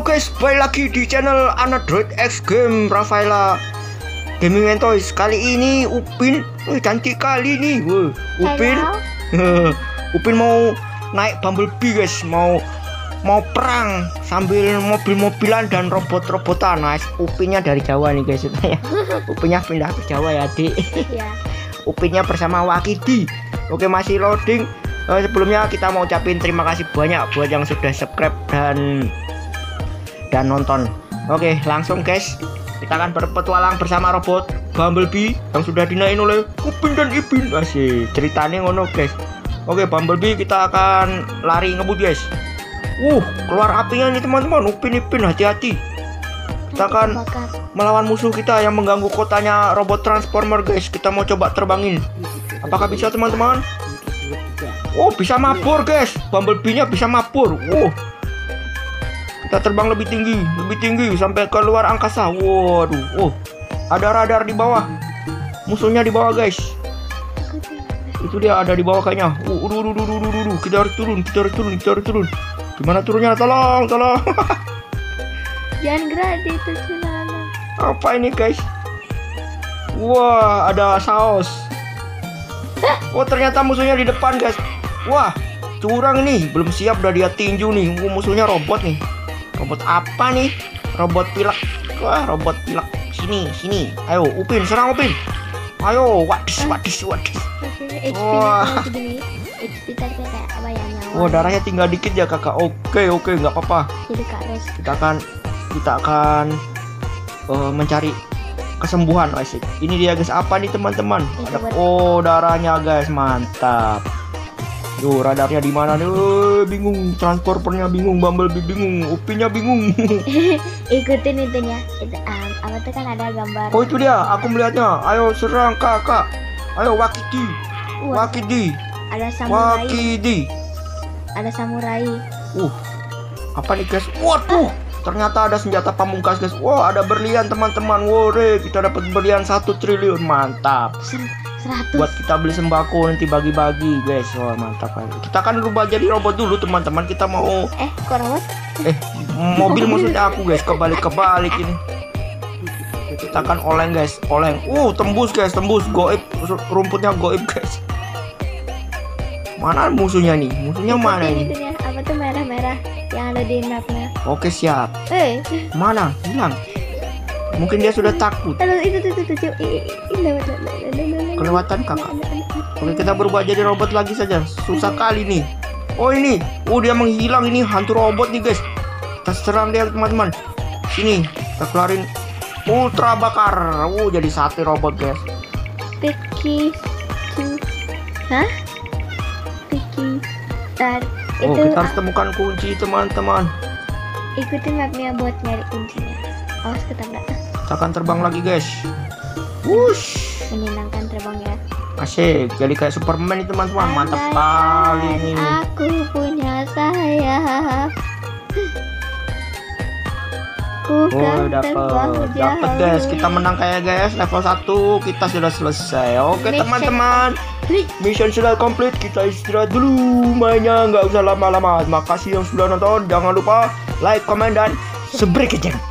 guys, balik lagi di channel Android X Game Rafaela Gaming and Toys. Kali ini Upin, cantik kali nih. Upin, Upin mau naik Bumblebee guys, mau perang sambil mobil-mobilan dan robot-robotan. Nah, Upinnya dari Jawa nih guys, ya. Upinnya pindah ke Jawa ya, Dik. Iya. Upinnya bersama Wakidi. Oke, masih loading. Sebelumnya kita mau ucapin terima kasih banyak buat yang sudah subscribe dan nonton. Oke, langsung guys, kita akan berpetualang bersama robot Bumblebee yang sudah dinaikin oleh Upin dan Ipin. Asik, ceritanya ngono guys. Oke, Bumblebee kita akan lari ngebut guys. Keluar apinya nih teman-teman. Upin Ipin hati-hati. Kita akan melawan musuh kita yang mengganggu kotanya robot transformer guys. Kita mau coba terbangin. Apakah bisa teman-teman? Bisa mabur guys. Bumblebee-nya bisa mabur. Kita terbang lebih tinggi sampai ke luar angkasa. Waduh, ada radar di bawah. Musuhnya di bawah guys. Itu dia, ada di bawah kayaknya. Kita harus turun. Gimana turunnya? Tolong. Jangan gerak di itu celana. Apa ini guys? Ada saus. Ternyata musuhnya di depan guys. Curang nih, belum siap udah dia tinju nih. Musuhnya robot nih. Robot apa nih? Robot pilek. Robot pilek. Sini. Ayo, Upin, serang Upin. Ayo, wadis. Darahnya tinggal dikit ya kakak. Oke, nggak apa-apa. Kita akan mencari kesembuhan. Asik. Ini dia guys. Apa nih teman-teman? Ada darahnya guys, mantap. Radarnya di mana nih? Bingung, transformernya bingung, Bumblebee bingung, Upinnya bingung. Ikutin itunya. Apa tuh kan ada gambar. Itu dia, aku melihatnya. Ayo serang kakak. Ayo Wakidi. Ada samurai. Wakidi. Ada samurai. Apa nih guys? Waduh, ternyata ada senjata pamungkas guys. Ada berlian teman-teman. Kita dapat berlian 1 triliun, mantap. 100. Buat kita beli sembako nanti bagi-bagi guys. Mantap kali. Kita akan rubah jadi robot dulu teman-teman. Kita mau kok robot? Mobil maksudnya aku guys. Kebalik ini. Kita akan oleng guys. Tembus goib. Rumputnya goib guys. Mana musuhnya nih? Musuhnya mana ini? Apa tuh merah-merah yang ada di mapnya? Oke, siap. Mana? Hilang. Mungkin dia sudah takut. Kelewatan kakak. Oke, kita berubah jadi robot lagi saja. Susah kali nih. Ini. Dia menghilang ini, hantu robot nih guys. Kita serang dia teman-teman. Sini, kita keluarin ultra bakar. Jadi sate robot guys. Piki. Kita harus temukan kunci teman-teman. Ikutin mapnya buat nyari kuncinya. Awas ketabrak. Kita akan terbang lagi guys. Menyenangkan terbangnya. Asik, jadi kayak Superman nih teman-teman. Mantap kali ini. Aku punya sayap. Dapat guys. Kita menang kayak guys. Level 1 kita sudah selesai. Oke teman-teman, mission sudah komplit. Kita istirahat dulu. Mainnya nggak usah lama-lama. Terima kasih yang sudah nonton. Jangan lupa like, comment, dan subscribe.